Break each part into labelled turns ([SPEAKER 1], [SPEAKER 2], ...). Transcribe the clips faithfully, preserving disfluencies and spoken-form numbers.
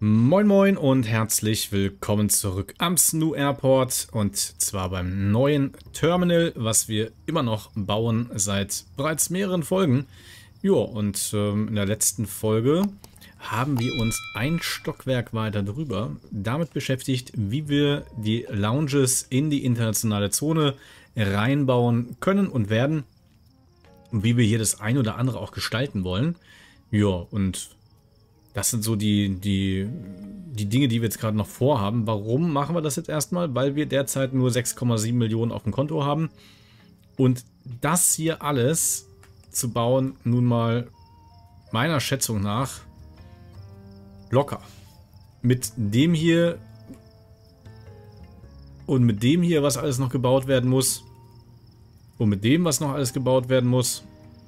[SPEAKER 1] Moin Moin und herzlich willkommen zurück am Snoo Airport und zwar beim neuen Terminal, was wir immer noch bauen seit bereits mehreren Folgen. Ja, und ähm, in der letzten Folge haben wir uns ein Stockwerk weiter drüber damit beschäftigt, wie wir die Lounges in die internationale Zone reinbauen können und werden und wie wir hier das ein oder andere auch gestalten wollen. Ja, und das sind so die, die, die Dinge, die wir jetzt gerade noch vorhaben. Warum machen wir das jetzt erstmal? Weil wir derzeit nur sechs Komma sieben Millionen auf dem Konto haben. Und das hier alles zu bauen, nun mal meiner Schätzung nach locker. Mit dem hier und mit dem hier, was alles noch gebaut werden muss. Und mit dem, was noch alles gebaut werden muss.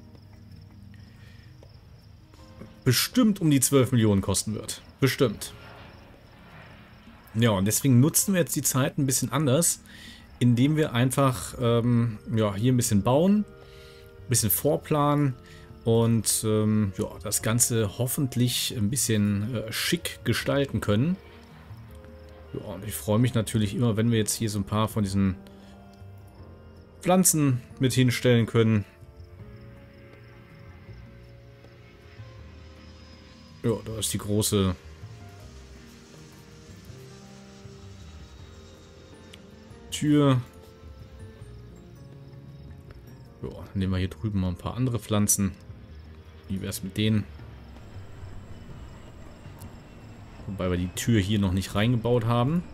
[SPEAKER 1] Bestimmt um die zwölf Millionen kosten wird. Bestimmt. Ja, und deswegen nutzen wir jetzt die Zeit ein bisschen anders, indem wir einfach ähm, ja, hier ein bisschen bauen, ein bisschen vorplanen und ähm, ja, das Ganze hoffentlich ein bisschen äh, schick gestalten können. Ja, und ich freue mich natürlich immer, wenn wir jetzt hier so ein paar von diesen Pflanzen mit hinstellen können. Ja, da ist die große Tür. Ja, dann nehmen wir hier drüben mal ein paar andere Pflanzen. Wie wäre es mit denen? Wobei wir die Tür hier noch nicht reingebaut haben.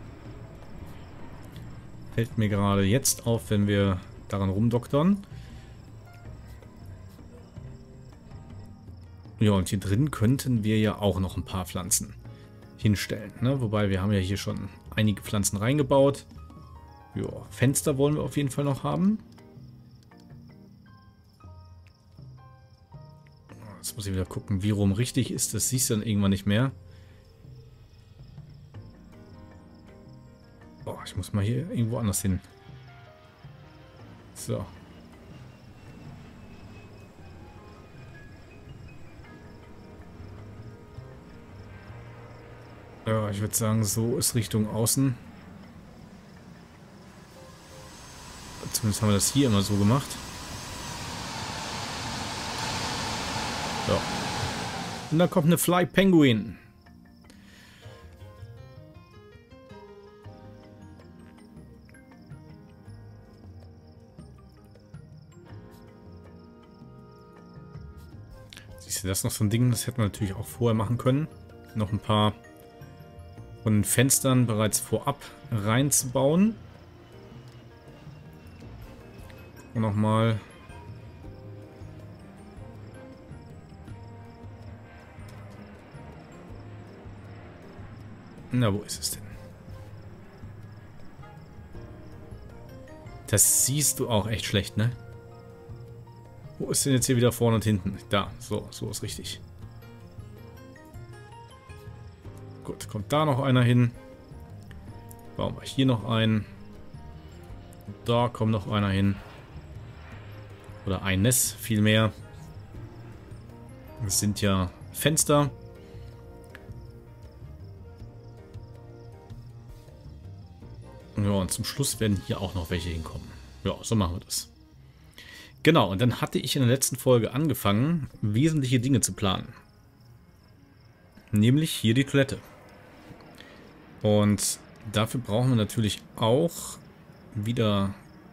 [SPEAKER 1] Fällt mir gerade jetzt auf, wenn wir daran rumdoktern. Ja, und hier drin könnten wir ja auch noch ein paar Pflanzen hinstellen, ne? Wobei wir haben ja hier schon einige Pflanzen reingebaut. Ja, Fenster wollen wir auf jeden Fall noch haben. Jetzt muss ich wieder gucken, wie rum richtig ist. Das siehst du dann irgendwann nicht mehr. Oh, ich muss mal hier irgendwo anders hin. So. Ja, ich würde sagen, so ist Richtung Außen. Zumindest haben wir das hier immer so gemacht. Ja. Und da kommt eine Fly Penguin. Siehst du, das ist noch so ein Ding, das hätten wir natürlich auch vorher machen können. Noch ein paar von den Fenstern bereits vorab reinzubauen. Und nochmal. Na, wo ist es denn? Das siehst du auch echt schlecht, ne? Wo ist denn jetzt hier wieder vorne und hinten? Da, so, so ist richtig. Gut, kommt da noch einer hin. Bauen wir hier noch einen. Da kommt noch einer hin. Oder eines vielmehr. Das sind ja Fenster. Ja, und zum Schluss werden hier auch noch welche hinkommen. Ja, so machen wir das. Genau, und dann hatte ich in der letzten Folge angefangen, wesentliche Dinge zu planen. Nämlich hier die Toilette. Und dafür brauchen wir natürlich auch wieder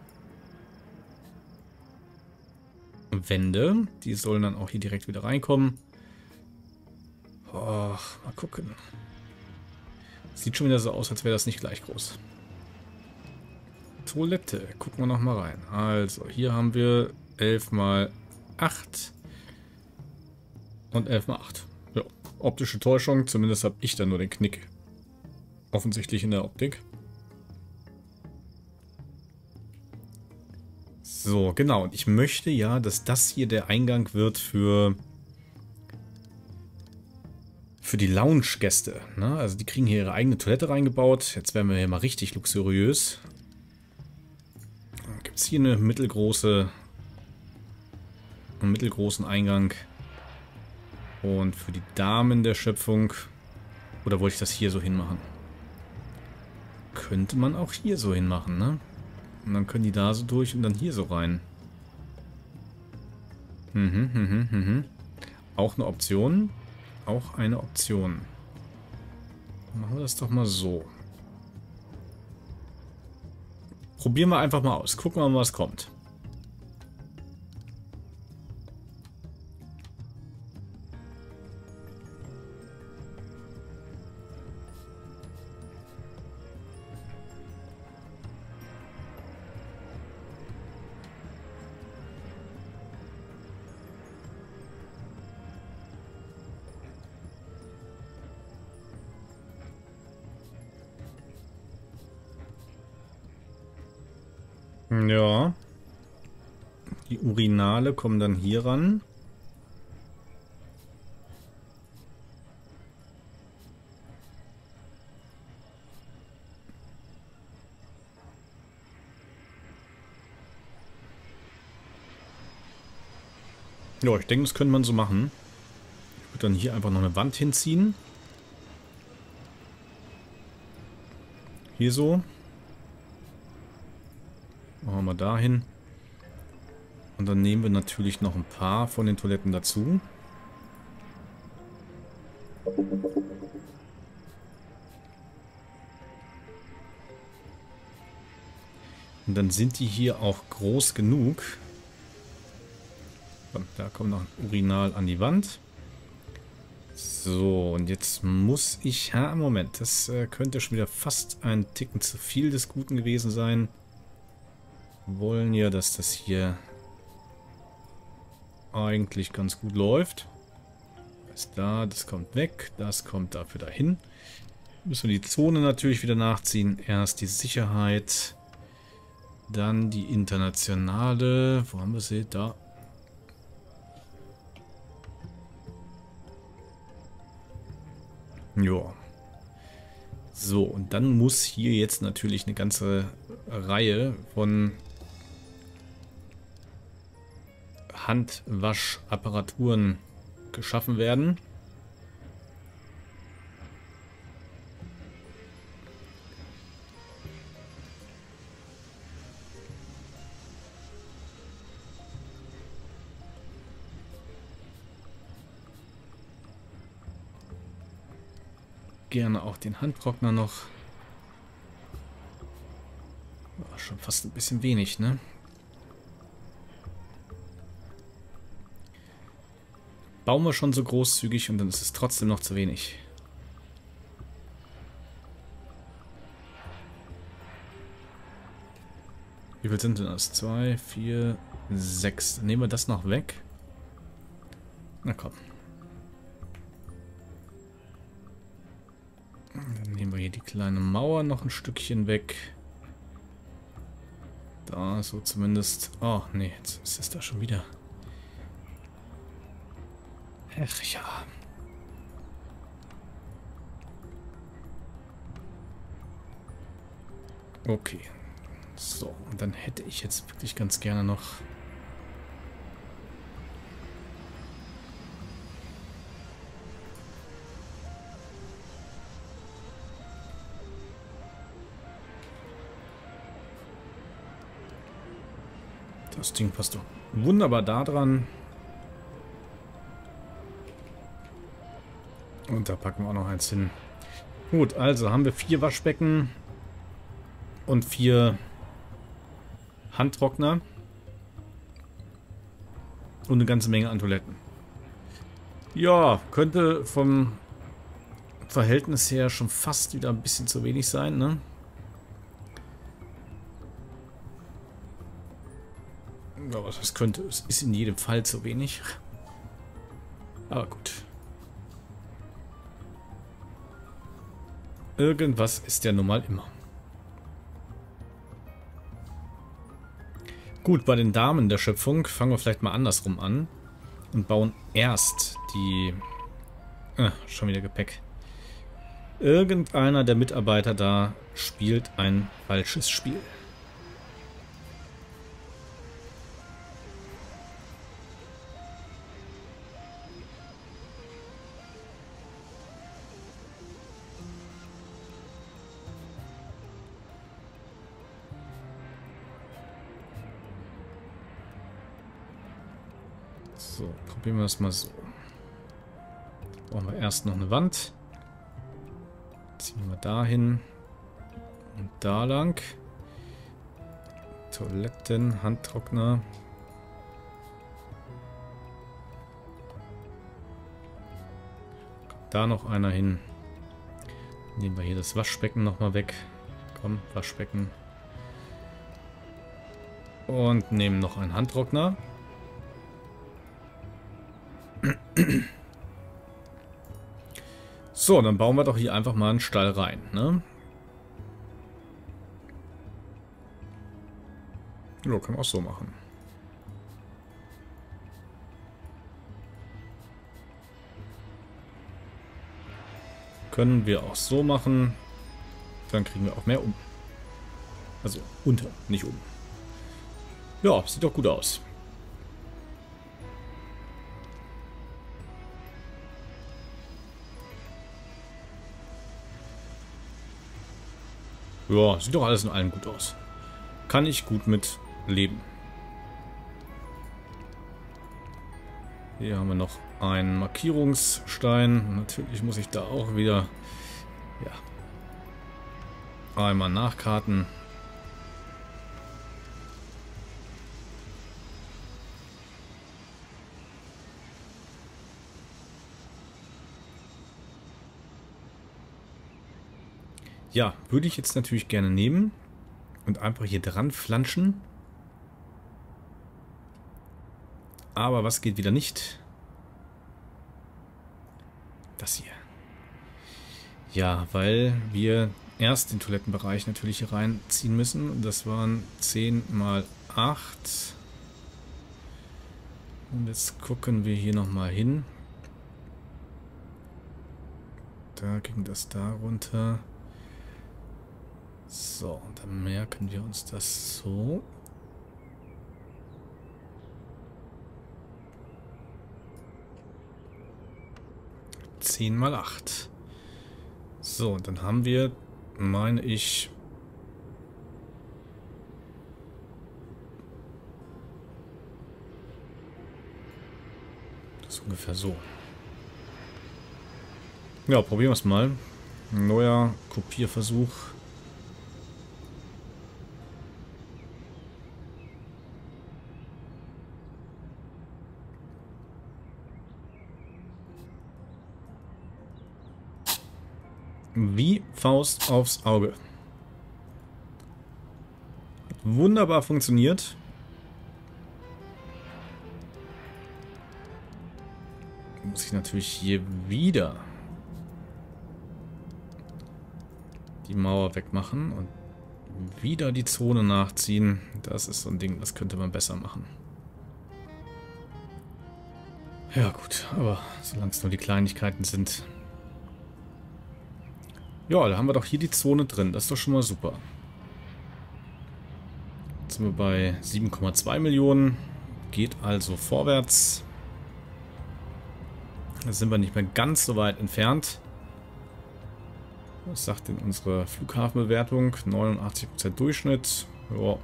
[SPEAKER 1] Wände. Die sollen dann auch hier direkt wieder reinkommen. Oh, mal gucken. Sieht schon wieder so aus, als wäre das nicht gleich groß. Toilette. Gucken wir noch mal rein. Also, hier haben wir elf mal acht und elf mal acht. Ja, optische Täuschung. Zumindest habe ich da nur den Knick. Offensichtlich in der Optik. So, genau. Und ich möchte ja, dass das hier der Eingang wird für für die Lounge-Gäste. Ne? Also die kriegen hier ihre eigene Toilette reingebaut. Jetzt werden wir hier mal richtig luxuriös. Dann gibt es hier eine mittelgroße, einen mittelgroßen Eingang. Und für die Damen der Schöpfung Oder wollte ich das hier so hinmachen? Könnte man auch hier so hinmachen, ne? Und dann können die da so durch und dann hier so rein. Mhm, mhm, mhm. Auch eine Option. Auch eine Option. Machen wir das doch mal so. Probieren wir einfach mal aus. Gucken wir mal, was kommt. Ja. Die Urinale kommen dann hier ran. Ja, ich denke, das könnte man so machen. Ich würde dann hier einfach noch eine Wand hinziehen. Hier so. Machen wir mal dahin. Und dann nehmen wir natürlich noch ein paar von den Toiletten dazu. Und dann sind die hier auch groß genug. Da kommt noch ein Urinal an die Wand. So, und jetzt muss ich... Ja, Moment, das äh, könnte schon wieder fast ein Ticken zu viel des Guten gewesen sein. Wir wollen ja, dass das hier eigentlich ganz gut läuft. Das ist da, das kommt weg, das kommt dafür dahin. Müssen wir die Zone natürlich wieder nachziehen. Erst die Sicherheit, dann die internationale. Wo haben wir sie? Da. Ja. So, und dann muss hier jetzt natürlich eine ganze Reihe von Handwaschapparaturen geschaffen werden. Gerne auch den Handtrockner noch. War schon fast ein bisschen wenig, ne? Bauen wir schon so großzügig und dann ist es trotzdem noch zu wenig. Wie viel sind denn das? Zwei, vier, sechs. Nehmen wir das noch weg? Na komm. Dann nehmen wir hier die kleine Mauer noch ein Stückchen weg. Da, so zumindest. Oh, nee, jetzt ist es da schon wieder. Ach ja. Okay. So, und dann hätte ich jetzt wirklich ganz gerne noch... Das Ding passt doch wunderbar da dran. Und da packen wir auch noch eins hin. Gut, also haben wir vier Waschbecken und vier Handtrockner und eine ganze Menge an Toiletten. Ja, könnte vom Verhältnis her schon fast wieder ein bisschen zu wenig sein, ne? Aber das könnte, es ist in jedem Fall zu wenig. Aber gut. Irgendwas ist ja nun mal immer. Gut, bei den Damen der Schöpfung fangen wir vielleicht mal andersrum an und bauen erst die... Ah, schon wieder Gepäck. Irgendeiner der Mitarbeiter da spielt ein falsches Spiel. So, probieren wir das mal so. Brauchen wir erst noch eine Wand. Ziehen wir dahin. Und da lang. Toiletten, Handtrockner. Kommt da noch einer hin. Nehmen wir hier das Waschbecken nochmal weg. Komm, Waschbecken. Und nehmen noch einen Handtrockner. So, dann bauen wir doch hier einfach mal einen Stall rein, ne? Ja, können wir auch so machen. Können wir auch so machen. Dann kriegen wir auch mehr um. Also unter, nicht um. Ja, sieht doch gut aus. Ja, sieht doch alles in allem gut aus. Kann ich gut mit leben. Hier haben wir noch einen Markierungsstein. Natürlich muss ich da auch wieder ja, einmal nachkarten. Ja, würde ich jetzt natürlich gerne nehmen und einfach hier dran flanschen. Aber was geht wieder nicht? Das hier. Ja, weil wir erst den Toilettenbereich natürlich hier reinziehen müssen. Das waren zehn mal acht. Und jetzt gucken wir hier nochmal hin. Da ging das da runter. So, und dann merken wir uns das so. zehn mal acht. So, und dann haben wir, meine ich, das ist ungefähr so. Ja, probieren wir es mal. Ein neuer Kopierversuch. Wie Faust aufs Auge. Hat wunderbar funktioniert. Muss ich natürlich hier wieder die Mauer wegmachen und wieder die Zone nachziehen. Das ist so ein Ding, das könnte man besser machen. Ja gut, aber solange es nur die Kleinigkeiten sind. Ja, da haben wir doch hier die Zone drin. Das ist doch schon mal super. Jetzt sind wir bei sieben Komma zwei Millionen. Geht also vorwärts. Da sind wir nicht mehr ganz so weit entfernt. Was sagt denn unsere Flughafenbewertung? neunundachtzig Prozent Durchschnitt. Ja.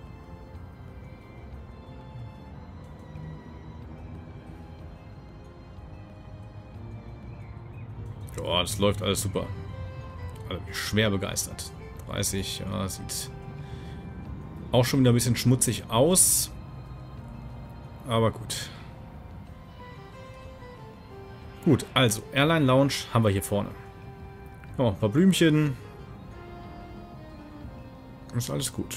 [SPEAKER 1] Ja, das läuft alles super. Also schwer begeistert. dreißig, ja, sieht auch schon wieder ein bisschen schmutzig aus. Aber gut. Gut, also Airline Lounge haben wir hier vorne. Ja, ein paar Blümchen. Ist alles gut.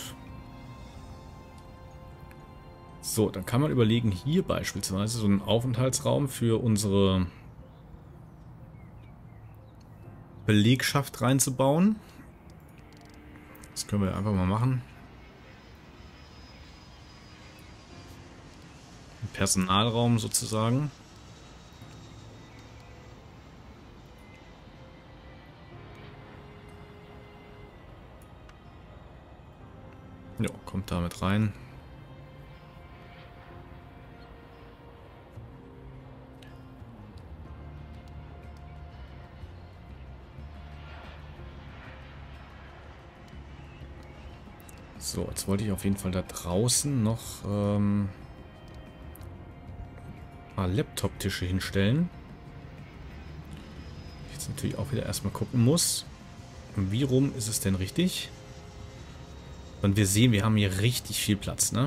[SPEAKER 1] So, dann kann man überlegen, hier beispielsweise so einen Aufenthaltsraum für unsere Belegschaft reinzubauen. Das können wir einfach mal machen. Ein Personalraum sozusagen. Ja, kommt damit rein. So, jetzt wollte ich auf jeden Fall da draußen noch ähm, ein paar Laptop-Tische hinstellen. Jetzt natürlich auch wieder erstmal gucken muss, wie rum ist es denn richtig? Und wir sehen, wir haben hier richtig viel Platz, ne?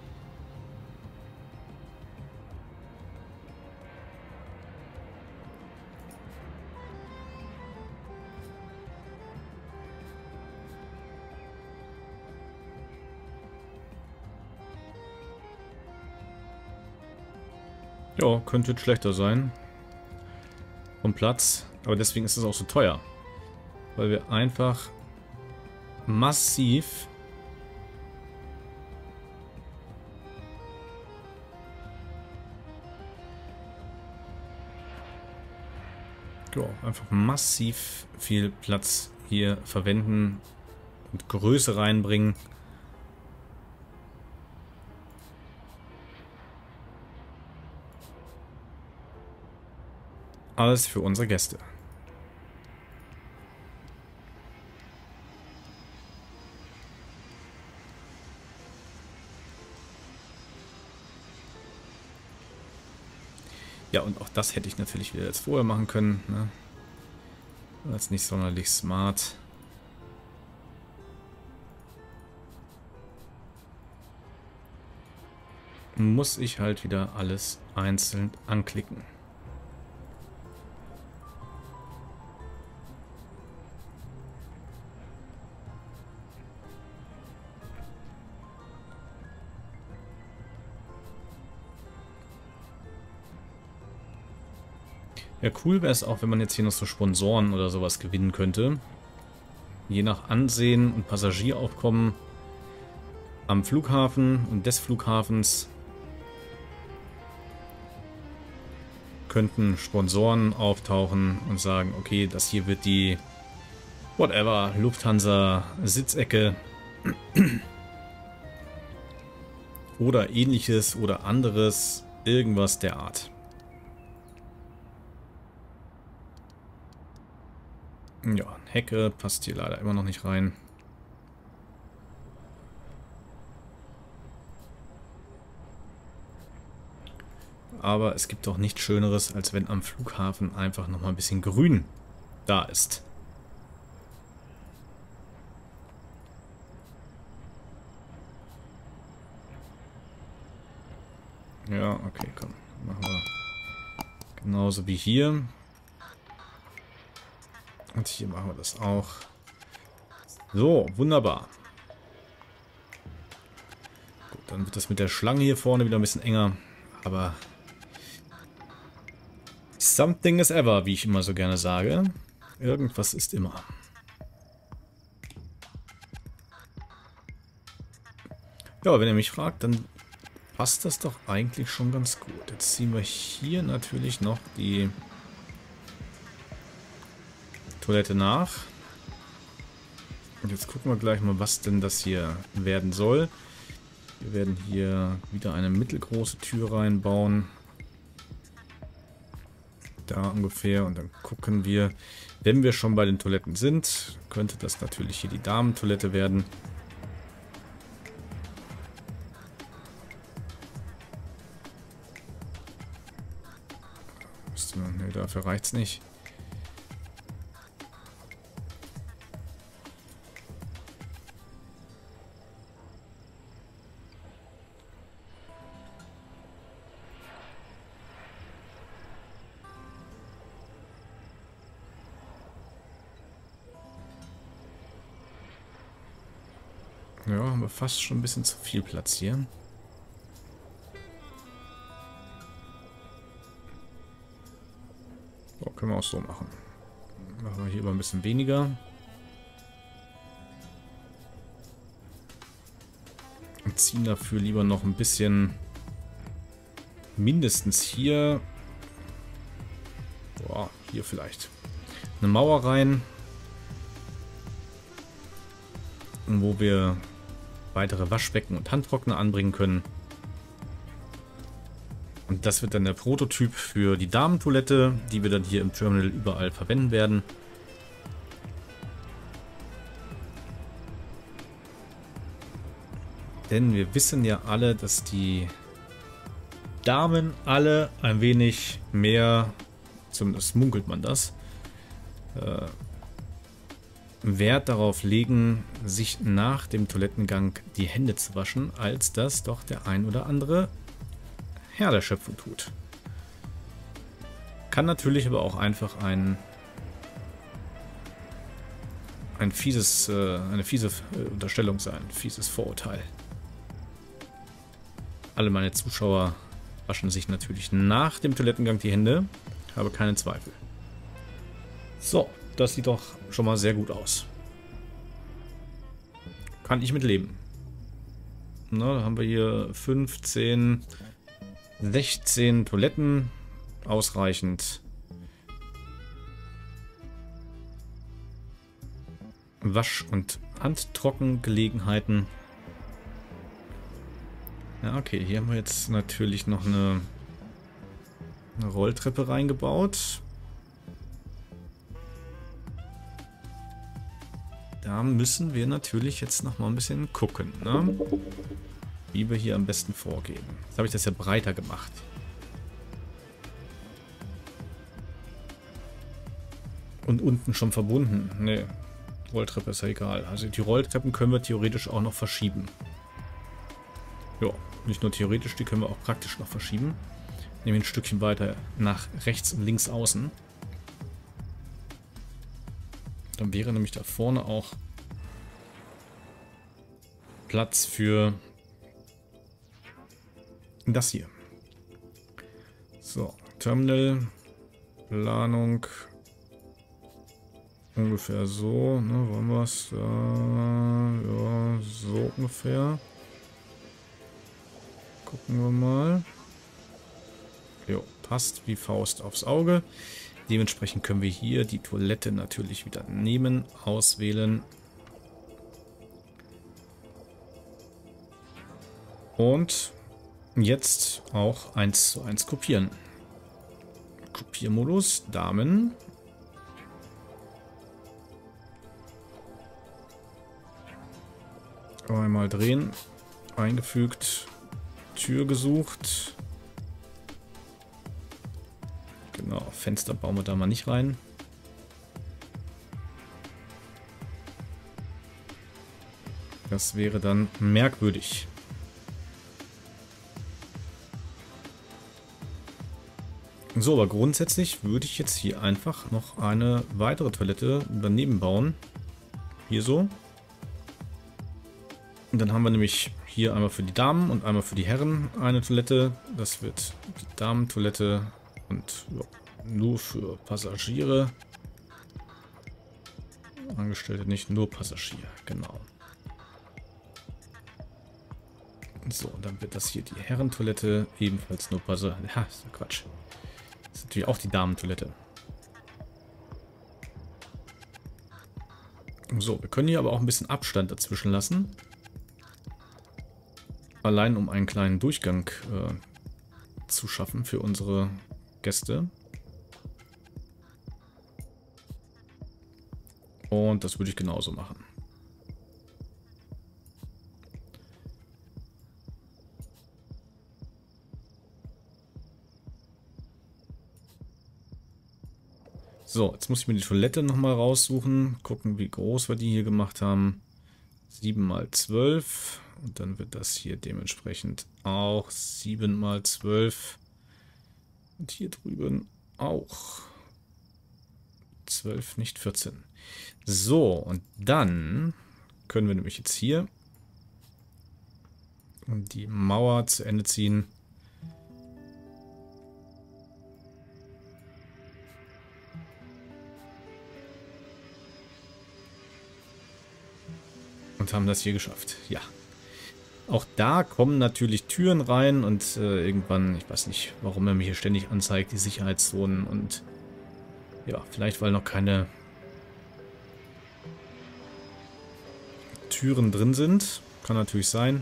[SPEAKER 1] Ja, könnte jetzt schlechter sein. Vom Platz. Aber deswegen ist es auch so teuer. Weil wir einfach massiv ja, einfach massiv viel Platz hier verwenden und Größe reinbringen. Alles für unsere Gäste. Ja, und auch das hätte ich natürlich wieder jetzt vorher machen können. Ne? Das ist nicht sonderlich smart. Muss ich halt wieder alles einzeln anklicken. Ja, cool wäre es auch, wenn man jetzt hier noch so Sponsoren oder sowas gewinnen könnte. Je nach Ansehen und Passagieraufkommen am Flughafen und des Flughafens könnten Sponsoren auftauchen und sagen, okay, das hier wird die whatever, Lufthansa Sitzecke oder ähnliches oder anderes, irgendwas der Art. Ja, Hecke passt hier leider immer noch nicht rein. Aber es gibt doch nichts Schöneres, als wenn am Flughafen einfach noch mal ein bisschen Grün da ist. Ja, okay, komm. Machen wir genauso wie hier. Und hier machen wir das auch. So, wunderbar. Gut, dann wird das mit der Schlange hier vorne wieder ein bisschen enger. Aber something is ever, wie ich immer so gerne sage. Irgendwas ist immer. Ja, wenn ihr mich fragt, dann passt das doch eigentlich schon ganz gut. Jetzt ziehen wir hier natürlich noch die Toilette nach. Und jetzt gucken wir gleich mal, was denn das hier werden soll. Wir werden hier wieder eine mittelgroße Tür reinbauen. Da ungefähr. Und dann gucken wir, wenn wir schon bei den Toiletten sind, könnte das natürlich hier die Damentoilette werden. Ne, dafür reicht es nicht. Ja, haben wir fast schon ein bisschen zu viel Platz hier. So, können wir auch so machen. Machen wir hier aber ein bisschen weniger. Und ziehen dafür lieber noch ein bisschen mindestens hier. Boah, hier vielleicht. Eine Mauer rein. Wo wir weitere Waschbecken und Handtrockner anbringen können. Und das wird dann der Prototyp für die Damentoilette, die wir dann hier im Terminal überall verwenden werden. Denn wir wissen ja alle, dass die Damen alle ein wenig mehr, zumindest munkelt man das, äh, Wert darauf legen, sich nach dem Toilettengang die Hände zu waschen, als das doch der ein oder andere Herr der Schöpfung tut. Kann natürlich aber auch einfach ein, ein fieses, äh, eine fiese Unterstellung sein, ein fieses Vorurteil. Alle meine Zuschauer waschen sich natürlich nach dem Toilettengang die Hände, habe keine Zweifel. So, das sieht doch schon mal sehr gut aus. Kann ich mit leben. Na, da haben wir hier fünfzehn, sechzehn Toiletten. Ausreichend. Wasch- und Handtrockengelegenheiten. Ja, okay, hier haben wir jetzt natürlich noch eine, eine Rolltreppe reingebaut. Da müssen wir natürlich jetzt noch mal ein bisschen gucken, ne? Wie wir hier am besten vorgehen. Jetzt habe ich das ja breiter gemacht. Und unten schon verbunden. Ne, Rolltreppe ist ja egal. Also die Rolltreppen können wir theoretisch auch noch verschieben. Ja, nicht nur theoretisch, die können wir auch praktisch noch verschieben. Nehmen wir ein Stückchen weiter nach rechts und links außen. Dann wäre nämlich da vorne auch Platz für das hier. So, Terminal, Planung, ungefähr so, ne, wollen wir es, äh, ja, so ungefähr. Gucken wir mal. Jo, passt wie Faust aufs Auge. Dementsprechend können wir hier die Toilette natürlich wieder nehmen, auswählen. Und jetzt auch eins zu eins kopieren. Kopiermodus, Damen. Einmal drehen, eingefügt, Tür gesucht. Genau, Fenster bauen wir da mal nicht rein. Das wäre dann merkwürdig. So, aber grundsätzlich würde ich jetzt hier einfach noch eine weitere Toilette daneben bauen. Hier so. Und dann haben wir nämlich hier einmal für die Damen und einmal für die Herren eine Toilette. Das wird die Damentoilette und ja, nur für Passagiere. Angestellte nicht, nur Passagier, genau. So, dann wird das hier die Herrentoilette, ebenfalls nur Passagier. Ja, ist ja Quatsch. Das ist natürlich auch die Damentoilette. So, wir können hier aber auch ein bisschen Abstand dazwischen lassen. Allein um einen kleinen Durchgang äh, zu schaffen für unsere Gäste. Und das würde ich genauso machen. So, jetzt muss ich mir die Toilette nochmal raussuchen. Gucken, wie groß wir die hier gemacht haben. sieben mal zwölf. Und dann wird das hier dementsprechend auch sieben mal zwölf. Und hier drüben auch zwölf, nicht vierzehn. So, und dann können wir nämlich jetzt hier die Mauer zu Ende ziehen. Und haben das hier geschafft. Ja. Auch da kommen natürlich Türen rein und äh, irgendwann, ich weiß nicht, warum er mir hier ständig anzeigt, die Sicherheitszonen und ja, vielleicht weil noch keine Türen drin sind. Kann natürlich sein.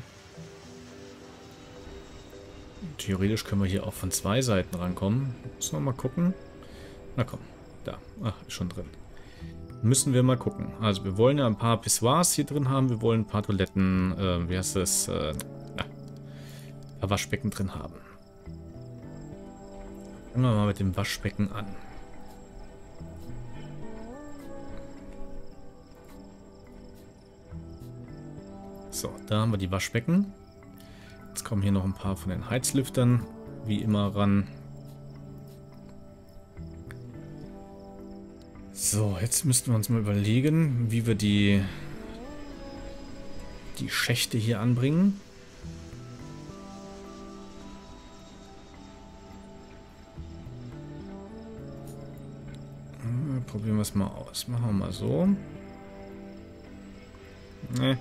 [SPEAKER 1] Theoretisch können wir hier auch von zwei Seiten rankommen. Müssen wir mal gucken. Na komm, da. Ach, ist schon drin. Müssen wir mal gucken. Also wir wollen ja ein paar Pissoirs hier drin haben. Wir wollen ein paar Toiletten, äh, wie heißt das, äh, ja, ein paar Waschbecken drin haben. Fangen wir mal mit dem Waschbecken an. So, da haben wir die Waschbecken. Jetzt kommen hier noch ein paar von den Heizlüftern wie immer ran. So, jetzt müssten wir uns mal überlegen, wie wir die, die Schächte hier anbringen. Probieren wir es mal aus. Machen wir mal so. Nee.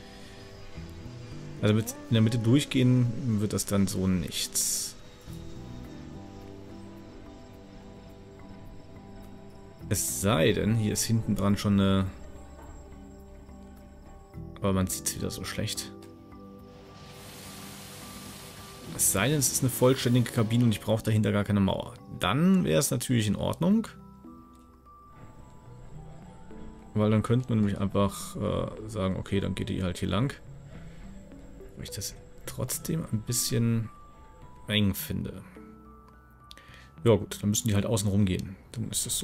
[SPEAKER 1] Also mit in der Mitte durchgehen wird das dann so nichts. Es sei denn, hier ist hinten dran schon eine... Aber man sieht es wieder so schlecht. Es sei denn, es ist eine vollständige Kabine und ich brauche dahinter gar keine Mauer. Dann wäre es natürlich in Ordnung. Weil dann könnte man nämlich einfach äh, sagen, okay, dann geht die halt hier lang. Weil ich das trotzdem ein bisschen eng finde. Ja gut, dann müssen die halt außen rum gehen. Dann ist es so.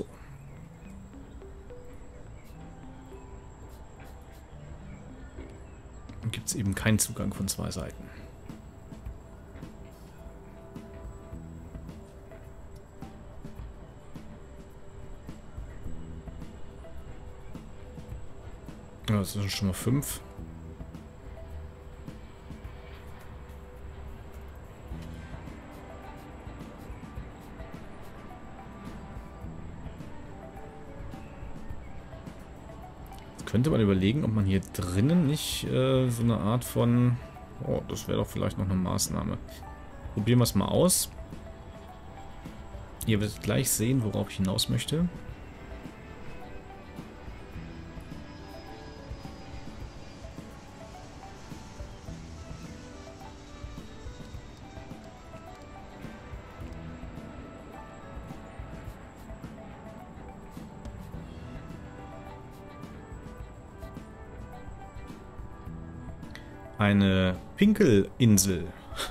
[SPEAKER 1] Dann gibt es eben keinen Zugang von zwei Seiten. Ja, das sind schon mal fünf. Jetzt könnte man überlegen, ob man hier drinnen nicht äh, so eine Art von... Oh, das wäre doch vielleicht noch eine Maßnahme. Probieren wir es mal aus. Ihr werdet gleich sehen, worauf ich hinaus möchte. Eine Pinkelinsel.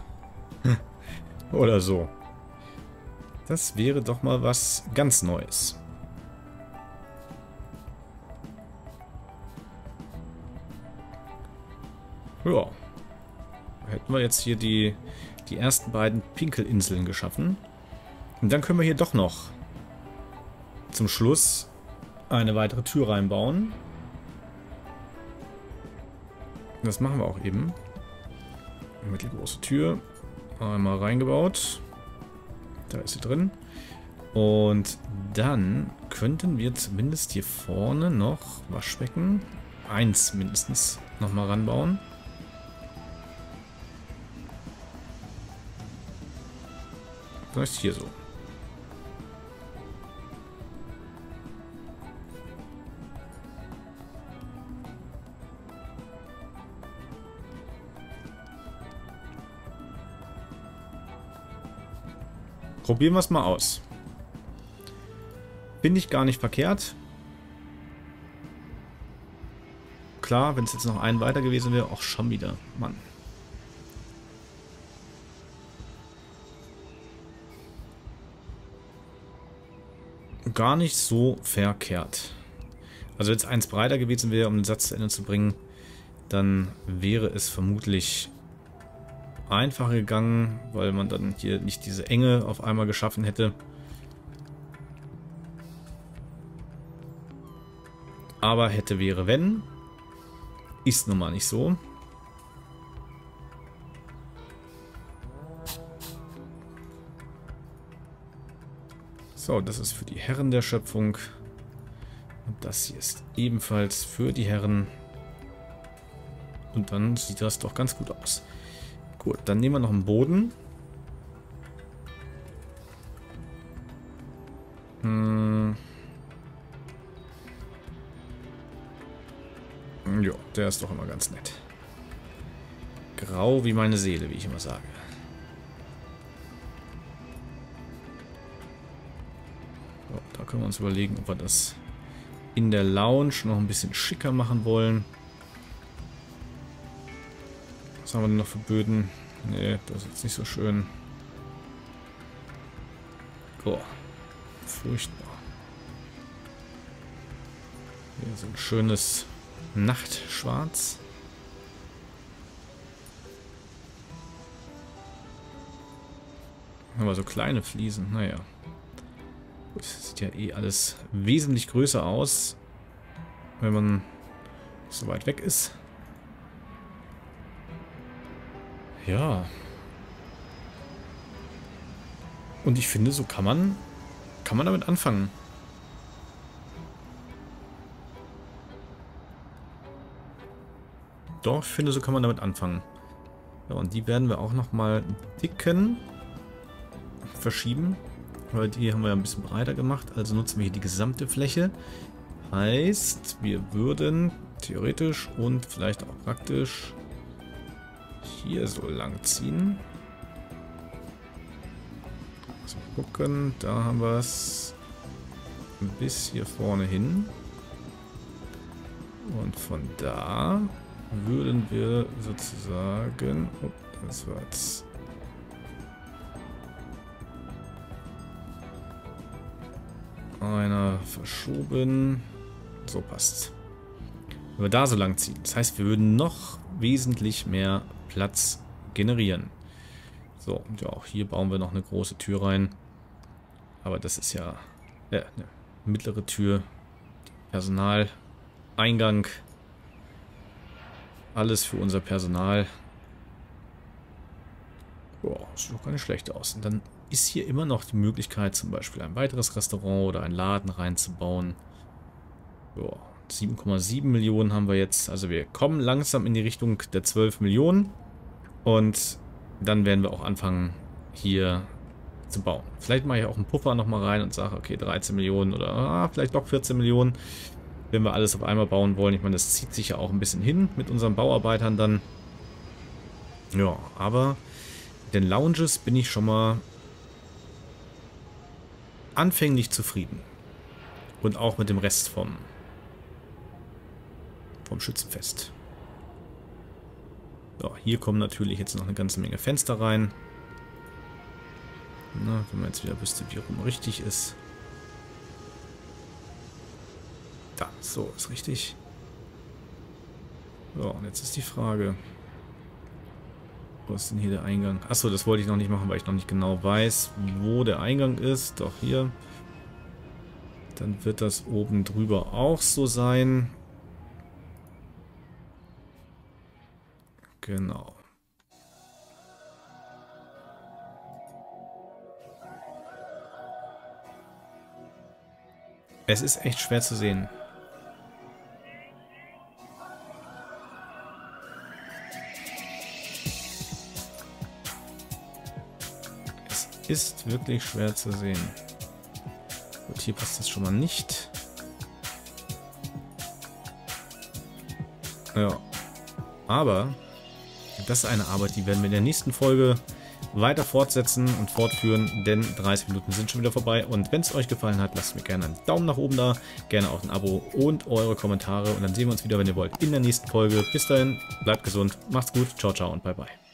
[SPEAKER 1] Oder so. Das wäre doch mal was ganz Neues. Ja. Hätten wir jetzt hier die, die ersten beiden Pinkelinseln geschaffen. Und dann können wir hier doch noch zum Schluss eine weitere Tür reinbauen. Das machen wir auch eben. Eine mittelgroße Tür. Einmal reingebaut. Da ist sie drin. Und dann könnten wir zumindest hier vorne noch Waschbecken. Eins mindestens nochmal ranbauen. Das ist hier so. Probieren wir es mal aus. Finde ich gar nicht verkehrt. Klar, wenn es jetzt noch ein weiter gewesen wäre, auch schon wieder. Mann. Gar nicht so verkehrt. Also wenn es eins breiter gewesen wäre, um den Satz zu Ende zu bringen, dann wäre es vermutlich einfacher gegangen, weil man dann hier nicht diese Enge auf einmal geschaffen hätte. Aber hätte, wäre, wenn. Ist nun mal nicht so. So, das ist für die Herren der Schöpfung. Und das hier ist ebenfalls für die Herren. Und dann sieht das doch ganz gut aus. Gut, dann nehmen wir noch einen Boden. Hm. Ja, der ist doch immer ganz nett. Grau wie meine Seele, wie ich immer sage. So, da können wir uns überlegen, ob wir das in der Lounge noch ein bisschen schicker machen wollen. Was haben wir denn noch für Böden? Nee, das ist jetzt nicht so schön. Boah, furchtbar. Hier so ein schönes Nachtschwarz. Aber so kleine Fliesen, naja. Das sieht ja eh alles wesentlich größer aus, wenn man so weit weg ist. Ja. Und ich finde, so kann man, kann man damit anfangen. Doch, ich finde, so kann man damit anfangen. Ja, und die werden wir auch nochmal dicken verschieben. Weil die haben wir ja ein bisschen breiter gemacht. Also nutzen wir hier die gesamte Fläche. Heißt, wir würden theoretisch und vielleicht auch praktisch hier so lang ziehen. Also gucken, da haben wir es bis hier vorne hin. Und von da würden wir sozusagen... Oh, das war jetzt... Einer verschoben. So passt. Wenn wir da so lang ziehen. Das heißt, wir würden noch wesentlich mehr Platz generieren. So, und ja, auch hier bauen wir noch eine große Tür rein. Aber das ist ja äh, eine mittlere Tür. Personaleingang. Alles für unser Personal. Boah, sieht doch gar nicht schlecht aus. Und dann ist hier immer noch die Möglichkeit, zum Beispiel ein weiteres Restaurant oder einen Laden reinzubauen. Ja, sieben Komma sieben Millionen haben wir jetzt. Also wir kommen langsam in die Richtung der zwölf Millionen. Und dann werden wir auch anfangen, hier zu bauen. Vielleicht mache ich auch einen Puffer nochmal rein und sage, okay, dreizehn Millionen oder ah, vielleicht doch vierzehn Millionen. Wenn wir alles auf einmal bauen wollen. Ich meine, das zieht sich ja auch ein bisschen hin mit unseren Bauarbeitern dann. Ja, aber mit den Lounges bin ich schon mal anfänglich zufrieden. Und auch mit dem Rest vom, vom Schützenfest. So, hier kommen natürlich jetzt noch eine ganze Menge Fenster rein. Na, wenn man jetzt wieder wüsste, wie rum richtig ist. Da, so ist richtig. So, und jetzt ist die Frage. Wo ist denn hier der Eingang? Achso, das wollte ich noch nicht machen, weil ich noch nicht genau weiß, wo der Eingang ist. Doch hier. Dann wird das oben drüber auch so sein. Genau. Es ist echt schwer zu sehen. Ist wirklich schwer zu sehen. Gut, hier passt das schon mal nicht. Ja. Aber das ist eine Arbeit, die werden wir in der nächsten Folge weiter fortsetzen und fortführen, denn dreißig Minuten sind schon wieder vorbei. Und wenn es euch gefallen hat, lasst mir gerne einen Daumen nach oben da, gerne auch ein Abo und eure Kommentare. Und dann sehen wir uns wieder, wenn ihr wollt, in der nächsten Folge. Bis dahin, bleibt gesund, macht's gut, ciao, ciao und bye, bye.